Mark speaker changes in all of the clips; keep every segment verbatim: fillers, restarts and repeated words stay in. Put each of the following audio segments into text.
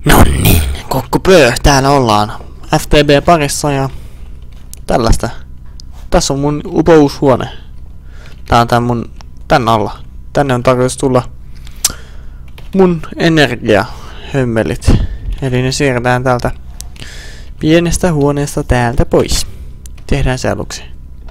Speaker 1: No niin, kokkupöö, täällä ollaan F T B parissa ja tällaista. Tässä on mun upoushuone. Tää on tän mun tän alla. Tänne on tarkoitus tulla mun energiahömmelit. Eli ne siirretään täältä pienestä huoneesta täältä pois. Tehdään se aluksi.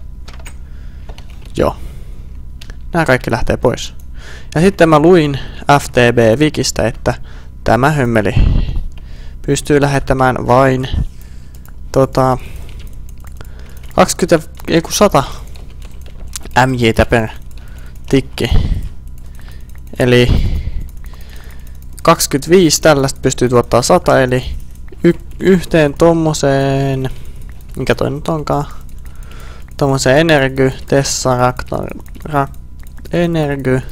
Speaker 1: Joo. Nää kaikki lähtee pois. Ja sitten mä luin F T B-wikistä, että tämä hömmeli pystyy lähettämään vain tota kaksikymmentä, ei kun sata M J:tä per tikki. Eli kaksikymmentäviisi tällaista pystyy tuottaa sata, eli y yhteen tommoseen, mikä toi nyt onkaan, tommoseen Energy Tessaractor, Energy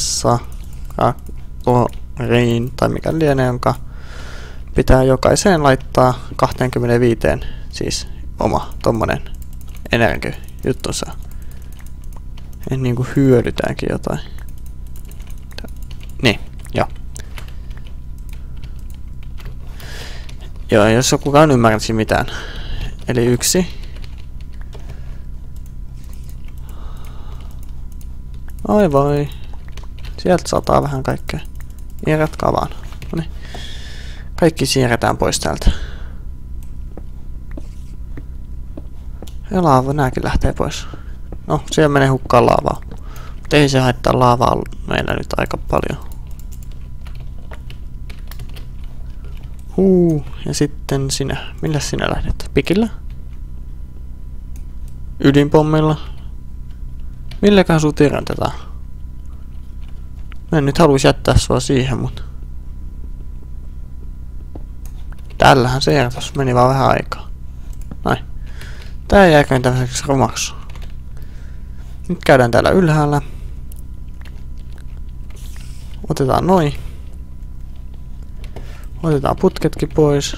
Speaker 1: Tessaractoriin, tai mikä lienee, jonka pitää jokaiseen laittaa kaksikymmentäviisi, siis oma tommonen Energy juttunsa. En niinku hyödytäänkin jotain. Niin, joo. Joo, jos kukaan ymmärtäisi mitään. Eli yksi. Oi voi. Sieltä sataa vähän kaikkea. Siirretkaa vaan. Noniin. Kaikki siirretään pois täältä. Ja laava, nääkin lähtee pois. No, siellä menee hukkaan laavaa. Mutta ei se haittaa laavaa meillä nyt aika paljon. Huu, ja sitten sinä. Millä sinä lähdet? Pikillä? Ydinpommilla? Milläkään sut irrotetaan? Mä en nyt haluais jättää sua siihen, mutta tällähän se irtos. Meni vaan vähän aikaa. Noin. Tää jääköön tämmöiseksi rumaksi. Nyt käydään täällä ylhäällä. Otetaan noin. Otetaan putketkin pois.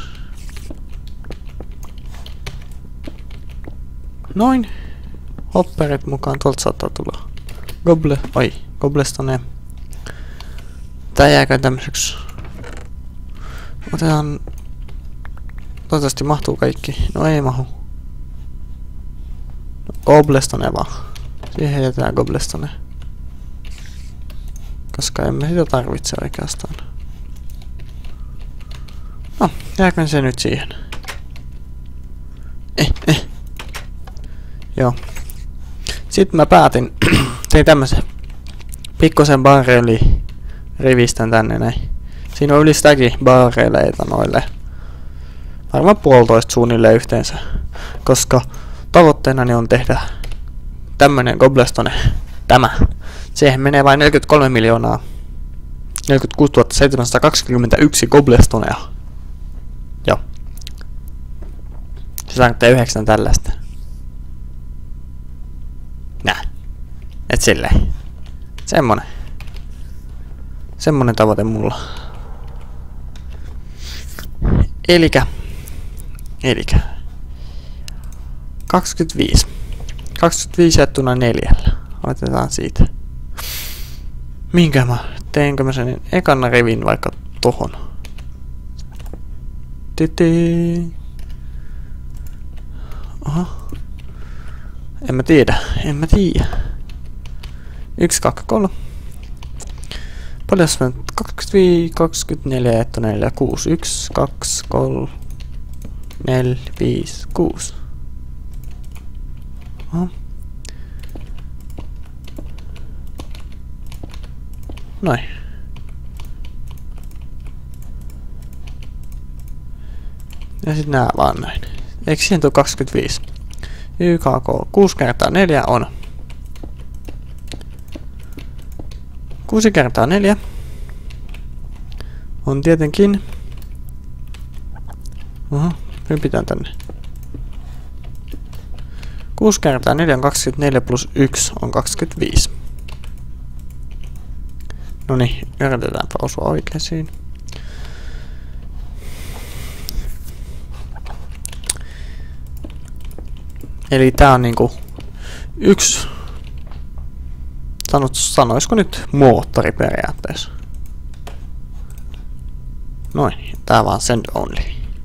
Speaker 1: Noin. Hopperit mukaan. Tuolta saattaa tulla goble. Oi, goblestone. Tää jääkö tämmöiseksi. Otetaan. Toivottavasti mahtuu kaikki. No ei mahu. Goblestone vaan. Siihen jätetään goblestone. Koska emme sitä tarvitse oikeastaan. No, jääkö se nyt siihen? Eh, eh. Joo. Sitten mä päätin, tein tämmösen pikkusen barreli rivistän tänne näin. Siinä on yli sitäkin barreleita noille. Varmaan puolitoista suunnilleen yhteensä. Koska tavoitteenani on tehdä tämmönen goblestone. Tämä. Siihen menee vain neljäkymmentäkolme miljoonaa. neljäkymmentäkuusi tuhatta seitsemänsataakaksikymmentäyksi goblestonea. Joo. Se tarvitsee yhdeksän tällaista. Nää. Et silleen. Semmonen. Semmonen tavoite mulla. Elikä. Elikä. kaksikymmentäviisi. kaksikymmentäviisi jaettuna neljällä. Aloitetaan siitä. Minkä mä? Teinkö mä sen ekan rivin vaikka tohon? Titi. Aha. En mä tiedä. En mä tiedä. Yksi, kaksi, kolme. Paljon mä kaksikymmentäviisi, kaksikymmentäneljä, jättä neljä, kuusi. Yksi, kaksi, kolme, neljä, viisi, kuusi. Aha. Noin. Ja sit nää vaan näin. Eikö siihen tuu kaksikymmentäviisi? Y K K. kuusi kertaa neljä on. kuusi kertaa neljä. On tietenkin. Oho, hypitään tänne. kuusi kertaa neljä on kaksikymmentäneljä plus yksi on kaksikymmentäviisi. Noniin, yritetäänpä osua oikeisiin. Eli tää on niinku yksi, sanot, sanoisiko nyt moottori periaatteessa. Noin, tää vaan send only.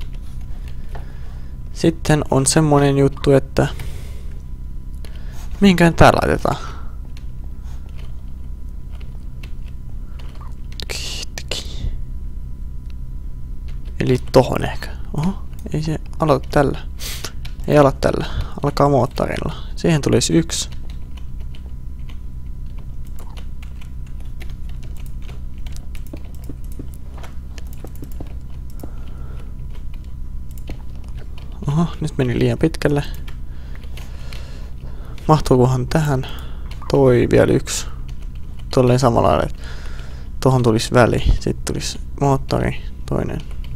Speaker 1: Sitten on semmonen juttu, että mihinkään tää laitetaan. Eli tohon ehkä. Oho, ei se aloita tällä. Ei aloita tällä. Alkaa moottorilla. Siihen tulisi yksi. Oho, nyt meni liian pitkälle. Mahtuukohan tähän toi vielä yksi? Tolleen samalla lailla, että tohon tulisi väli. Sitten tulisi moottori, toinen.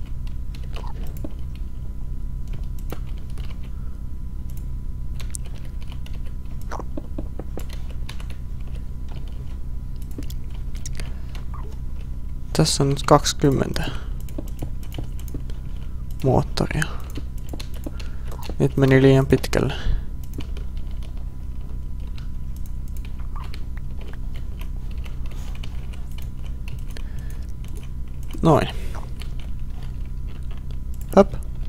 Speaker 1: Tässä on nyt kaksikymmentä moottoria. Nyt meni liian pitkälle. Noin. Höp.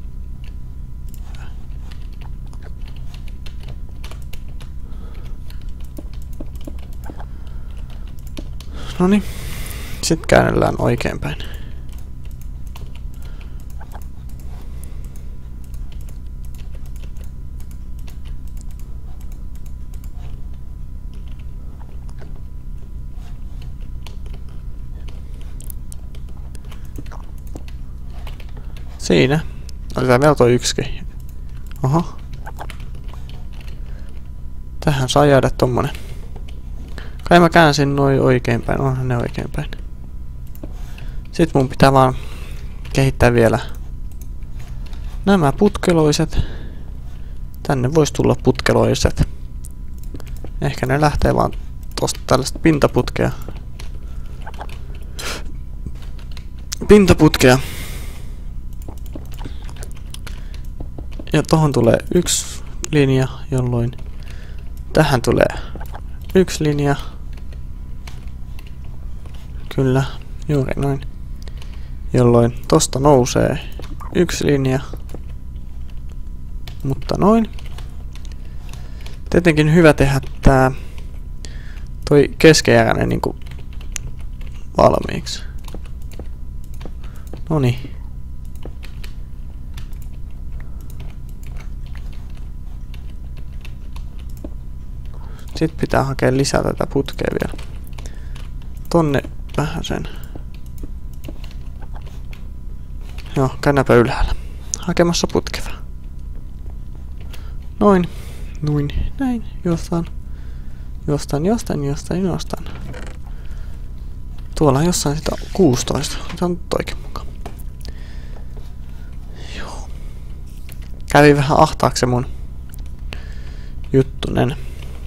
Speaker 1: Noniin. Sitten käännellään oikeinpäin. Siinä. Otetaan vielä toi yksikin. Oho. Tähän saa jäädä tommonen. Kai mä käänsin noin oikeinpäin. Onhan ne oikeinpäin. Sitten mun pitää vaan kehittää vielä nämä putkeloiset. Tänne voisi tulla putkeloiset. Ehkä ne lähtee vaan tosta tällaista pintaputkea. Pintaputkea. Ja tohon tulee yksi linja, jolloin tähän tulee yksi linja. Kyllä, juuri noin. Jolloin tosta nousee yksi linja. Mutta noin. Tietenkin hyvä tehdä tää toi keskeneräinen niinku valmiiksi. Noniin. Sitten pitää hakea lisää tätä putkea vielä. Tonne vähän sen. Joo, käännäpä ylhäällä. Hakemassa putkeva. Noin. Noin. Näin. Jostain. Jostain, jostain, jostain, jostain. Tuolla on jossain sitä kuusitoista. Otetaan nyt toikin mukaan. Joo. Kävi vähän ahtaaksi se mun juttunen.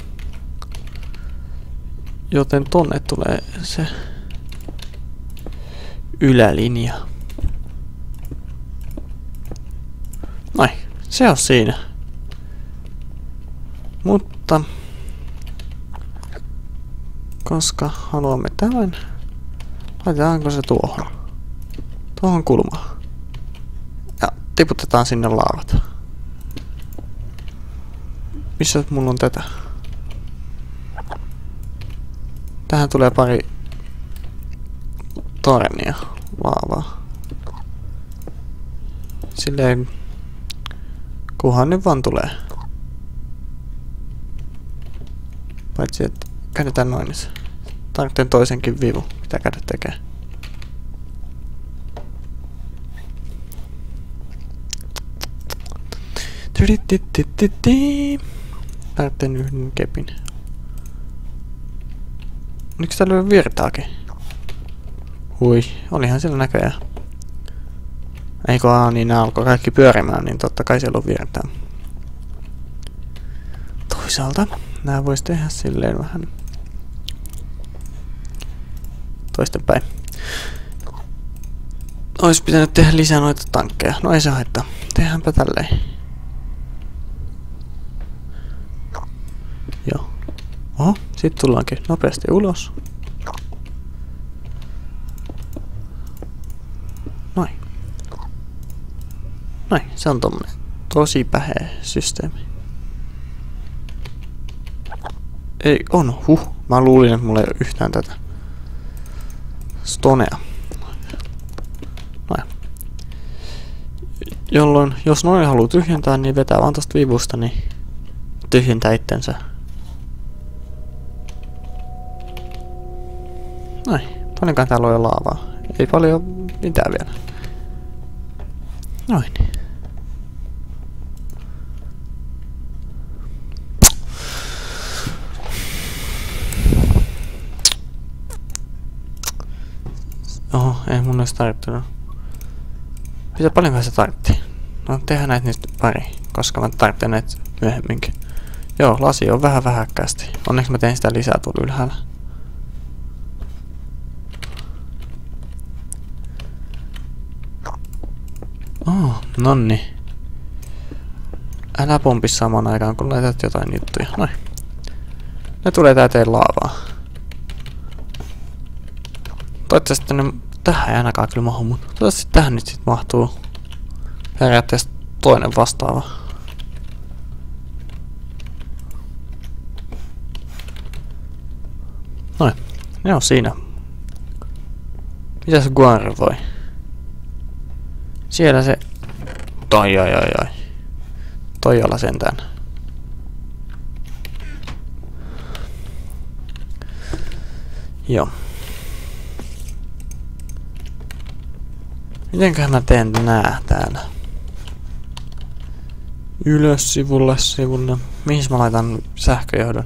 Speaker 1: Joten tonne tulee se ylälinja. Noin, se on siinä. Mutta koska haluamme tämän, laitetaanko se tuohon? Tuohon kulmaan. Ja tiputetaan sinne laavat. Missä mulla on tätä? Tähän tulee pari tornia laavaa. Silleen kunhan nyt vaan tulee. Paitsi että kädetään noin. Tarvitsee toisenkin vivu, mitä kädet tekee. Tarvitsee yhden kepin. Miksi täällä on virtaakin? Hui, olihan siellä näköjään. Eikö aah, niin nää alkoi kaikki pyörimään, niin totta kai siellä on virtaa. Toisaalta nää vois tehdä silleen vähän toistenpäin. Ois pitänyt tehdä lisää noita tankkeja. No ei se haittaa. Tehdäänpä tälleen. Joo. Oho, sit tullaankin nopeasti ulos. Noin. Noin, se on tommonen tosi päheä systeemi. Ei, on, huh. Mä luulin, että mulla ei ole yhtään tätä stonea. Noin. Jolloin, jos noin haluaa tyhjentää, niin vetää vaan tosta vivusta, niin tyhjentää itsensä. Noin. Paljonkaan täällä on jo laavaa. Ei paljon mitään vielä. Noin. Oho, ei mun olisi tarvittunut. Mitä paljonkaan se tarvitti? No tehdään näitä nyt pari, koska mä tarvitsen näitä myöhemminkin. Joo, lasi on vähän vähäkkäästi. Onneksi mä tein sitä lisää tuolla ylhäällä. Oh, nonni. Älä pompi samaan aikaan, kun laitat jotain juttuja. Noin. Ne tulee täyteen laavaa. Toivottavasti ne tähän ei ainakaan kyllä mahu, mutta toivottavasti tähän nyt sit mahtuu periaatteessa toinen vastaava. Noin. Ne on siinä. Mitä se Guar voi? Siellä se... Toi oi oi oi. Toi olla sentään. Joo. Mitenköhän mä teen nää täällä? Ylös sivulle sivulle. Mihin mä laitan sähköjohdon?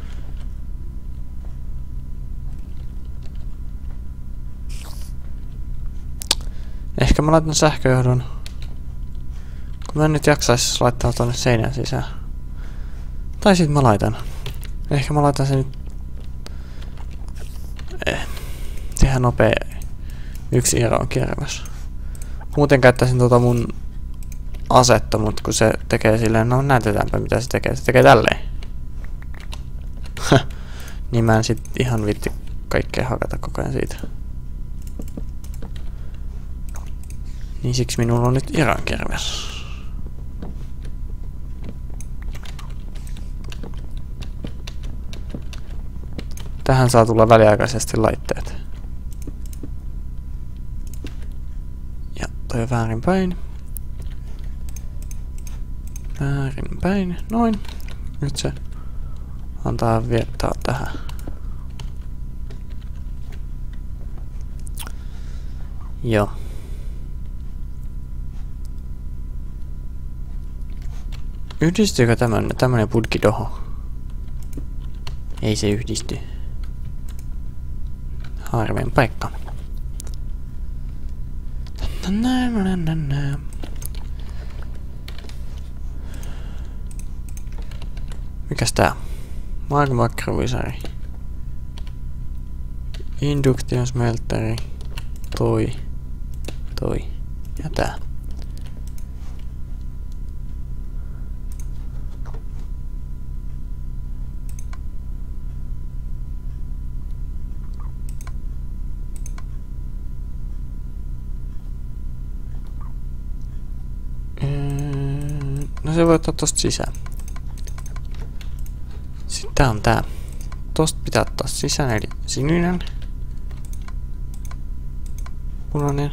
Speaker 1: Ehkä mä laitan sähköjohdon. Kun mä en nyt jaksais laittaa tonne seinän sisään. Tai sit mä laitan. Ehkä mä laitan sen nyt... Eh. Tehdään nopee yksi Iron kirves. Muuten käyttäisin tota mun asetta, mut kun se tekee silleen, no näytetäänpä mitä se tekee. Se tekee tälleen. Niin mä en sit ihan vitti kaikkea hakata koko ajan siitä. Niin siksi minulla on nyt Iron kirves. Tähän saa tulla väliaikaisesti laitteet. Ja toi on väärinpäin. Väärinpäin. Noin. Nyt se antaa viettää tähän. Joo. Yhdistyykö tämmönen, tämmönen putki tohon? Ei se yhdisty. Harveen paikka. Mikäs tää? Magmakruisari. Induction smelteri. Toi. Toi. Ja tää. No se voi ottaa tosta sisään. Sitten tää on tää. Tosta pitää ottaa sisään, eli sininen. Punainen.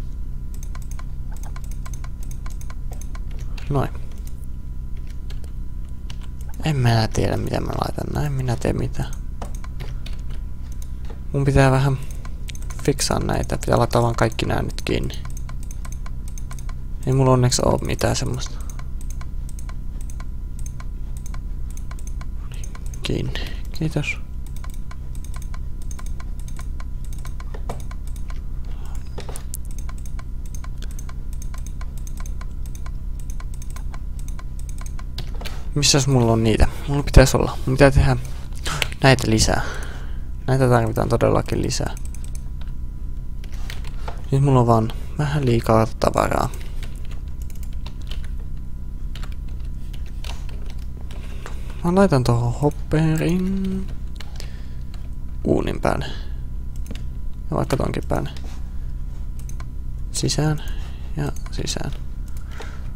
Speaker 1: Noin. En mä tiedä mitä mä laitan. Näin minä teen mitä. Mun pitää vähän fiksaa näitä. Pitää laittaa vaan kaikki nää nyt kiinni. Ei mulla onneksi oo mitään semmoista. Kiinni. Kiitos. Missäs mulla on niitä? Mulla pitäisi olla. Mun pitää tehdä näitä lisää. Näitä tarvitaan todellakin lisää. Nyt mulla on vaan vähän liikaa tavaraa. Mä laitan tohon hopperin uunin päälle. Ja vaikka tonkin päälle. Sisään ja sisään.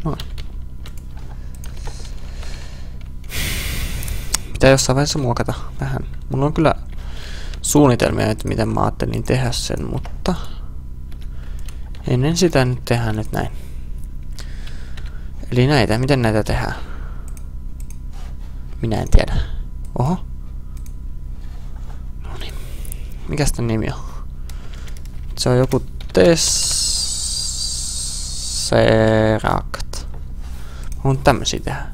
Speaker 1: Noin. Pitää jossain vaiheessa muokata vähän. Mulla on kyllä suunnitelmia, että miten mä ajattelin tehdä sen, mutta ennen sitä nyt tehdään nyt näin. Eli näitä, miten näitä tehdään? Minä en tiedä. Oho. Noniin. Mikäs tän nimi on? Se on joku Tesseract. On tämmösiä tehdä.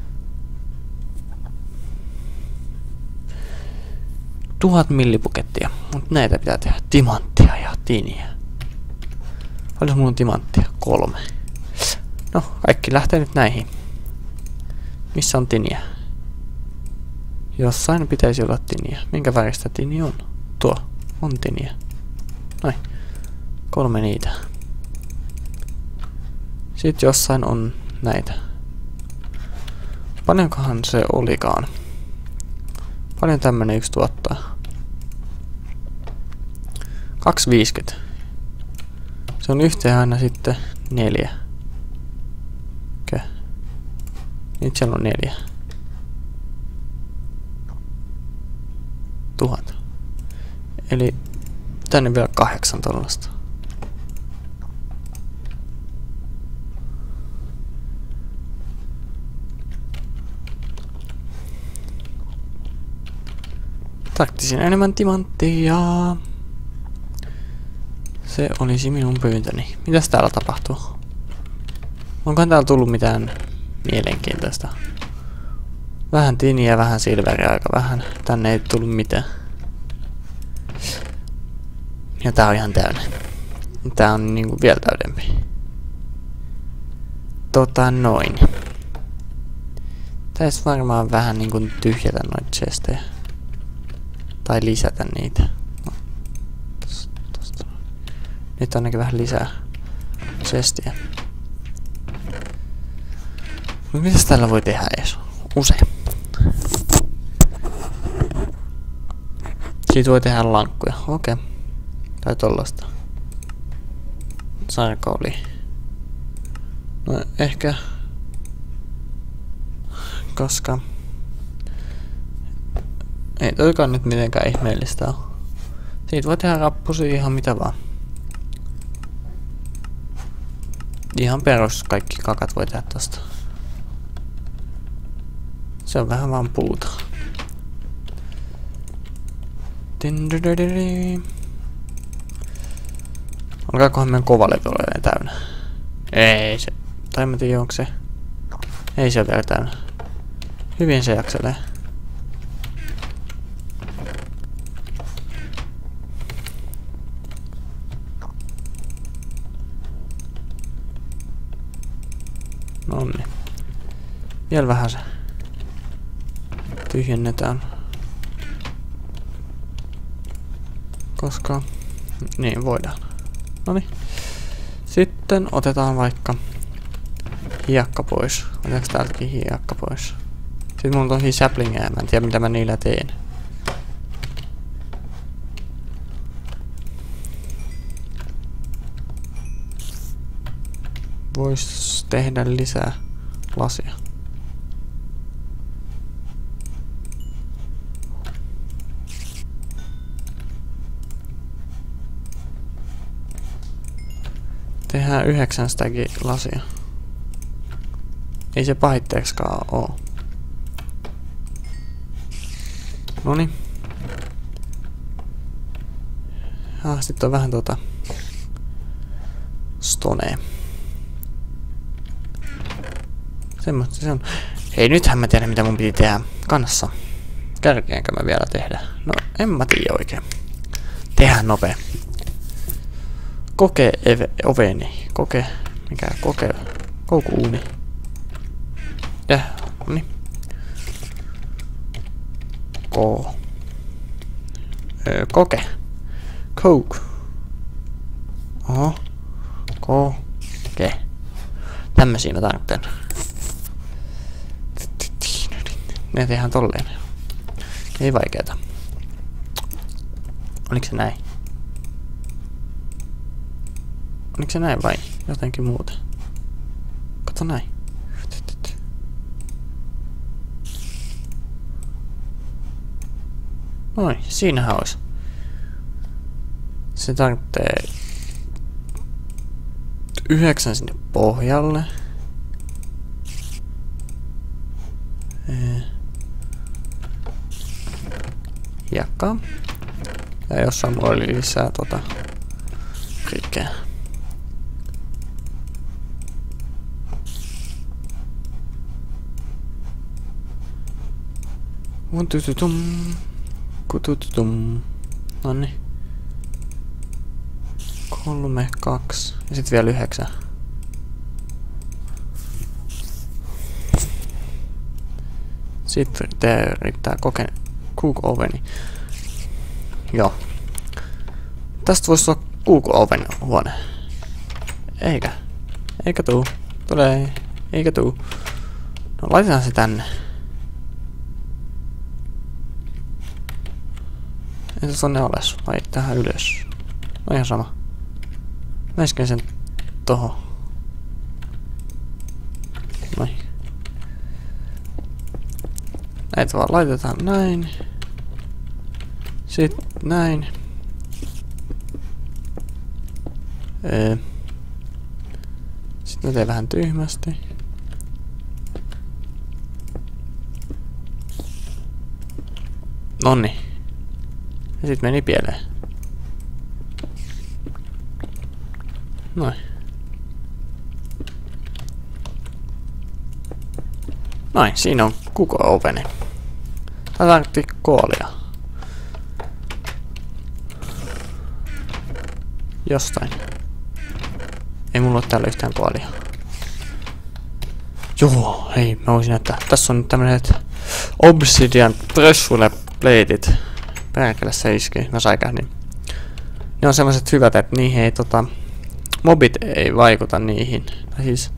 Speaker 1: Tuhat millipukettia. Mut näitä pitää tehdä. Timanttia ja tiniä. Paljon mulla on timanttia? Kolme. No, kaikki lähtee nyt näihin. Missä on tiniä? Jossain pitäisi olla tiniä. Minkä väristä tini on? Tuo. On tiniä. Noin. Kolme niitä. Sitten jossain on näitä. Paljonkohan se olikaan? Paljon tämmönen yksi tuottaa? kaksi viisikymmentä. Se on yhteen aina sitten neljä. Okei. Nyt siellä on neljä. Tuhat. Eli tänne vielä kahdeksan tollasta. Tarttisin enemmän timanttia. Se olisi minun pyyntöni. Mitäs täällä tapahtuu? Onkohan täällä tullut mitään mielenkiintoista? Vähän tiniä, vähän silveriä, aika vähän. Tänne ei tullut mitään. Ja tää on ihan täynnä. Tää on niinku vielä täydempi. Tota noin. Täis varmaan vähän niinku tyhjätä noita chestejä. Tai lisätä niitä. No, tosta, tosta. Nyt ainakin vähän lisää chestiä. Mut mitäs tällä voi tehdä ees? Usein. Siitä voi tehdä lankkuja. Okei. Okay. Tai tollasta. Sarka oli. No ehkä. Koska ei toikaan nyt mitenkään ihmeellistä ole. Siitä voi tehdä rappusia ihan mitä vaan. Ihan perus kaikki kakat voi tehdä tosta. Se on vähän vaan puuta. Alkaakohan meidän kovalevy olemaan täynnä? Ei se. Tai mä tiedä onko se. Ei se ole vielä täynnä. Hyvin se jakselee. Nonni. Vielä vähän se. Tyhjennetään. Koska niin voidaan. Noniin. Sitten otetaan vaikka hiekka pois. Otetaanko täältäkin hiekka pois? Sitten mulla on tosi saplingeja, mä en tiedä mitä mä niillä teen. Vois tehdä lisää lasia. Tehdään yhdeksän stackia lasia. Ei se pahitteeksikaan oo. Noniin. Ah, sit on vähän tota stonea. Semmoista se on. Hei, nythän mä tiedän mitä mun piti tehdä kanssa. Kärkeänkö mä vielä tehdä? No, en mä tiedä oikein. Tehdään nopea. Koke eve, oveni. Koke. Mikä? Koke. Koukuuuni. Ja, niin. Ko. Öö, koke. Coke. Oho. Koke. Tämmösiä mä tarvitsen. Ne tehdään tolleen. Ei vaikeeta. Oliko se näin? Oliko se näin vai jotenkin muuta? Kato näin. Noin, siinähän olisi. Se tarvitsee yhdeksän sinne pohjalle. Jakaa. Ja jossain mulla oli lisää tota rikkeä. Kutututum. Kutututum. Nonni. Kolme, kaksi. Ja sit vielä yhdeksän. Sitten tää riittää koken cook oveni. Joo. Tästä voisi olla cook oven huone. Eikä. Eikä tuu. Tulee. Eikä tuu. No laitetaan se tänne. Ei se tonne alas, vai tähän ylös. No ihan sama. Mä isken sen tohon. Noin. Näitä vaan laitetaan näin. Sitten näin. Öö. Sitten mä teen vähän tyhmästi. Nonni. Ja sit meni pieleen. Noin. Noin, siinä on kuko oveni. Tää tarvittiin koolia. Jostain. Ei mulla oo täällä yhtään koolia. Joo, hei, mä voisin näyttää. Tässä on nyt tämmöiset Obsidian Treasure Plated. Perkele se iski, mä säikähdin. Ne on semmoset hyvät, että niihin ei tota... Mobit ei vaikuta niihin. Tai siis...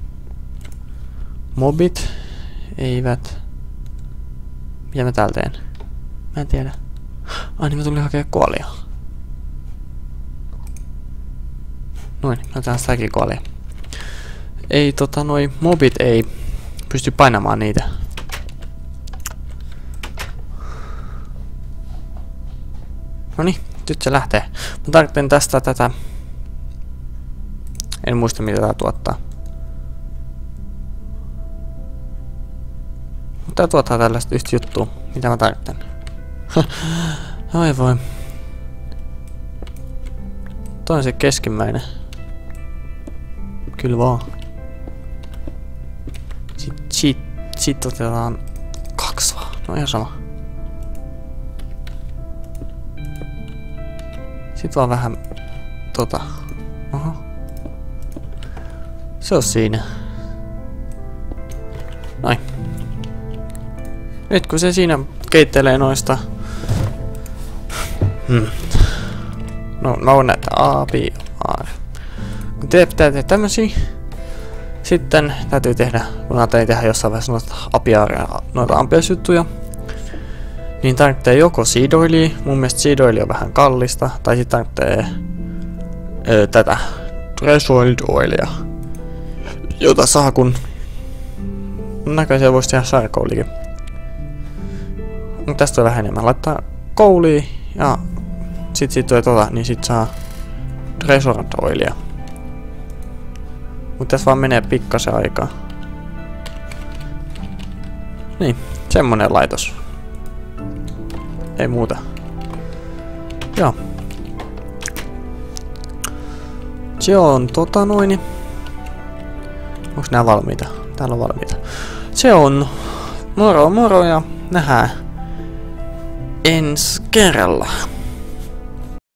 Speaker 1: Mobit eivät... Mitä mä täällä teen? Mä en tiedä. Ai niin mä tulin hakea kuolia. Noin, mä teen sitäkin kuolia. Ei tota noi mobit ei pysty painamaan niitä. Noniin, nyt se lähtee. Mä tarvitsen tästä tätä... En muista mitä tää tuottaa. Mutta tää tuottaa tällaista yhtä juttua, mitä mä tarvitsen. Ai voi. Toi on se keskimmäinen. Kyllä vaan. Sitten sit, sit otetaan kaksi vaan. No ihan sama. Sitten vaan vähän tota. Oho. Se on siinä. Noin. Nyt kun se siinä keittelee noista... Hmm. No, no näitä A, B, A. Kun te pitää tehdä tämmösiä. Sitten täytyy tehdä, kun näitä ei tehdä jossain vaiheessa noita apiaaria, noita ampiaisjuttuja. Niin tarvitsee joko seed oilia, mun mielestä seed oil on vähän kallista, tai sitten tarvitsee öö, tätä threshold oilia, jota saa kun näköisiä voisi tehdä sarkoulikin. Tästä on vähän enemmän. Laittaa koulia ja sit sit tulee tota, niin sit saa threshold oilia. Mut tässä vaan menee pikkasen aikaa. Niin, semmonen laitos. Ei muuta. Joo. Se on tota noin. Onks nää valmiita? Täällä on valmiita. Se on moro moro ja nähdään ensi kerralla.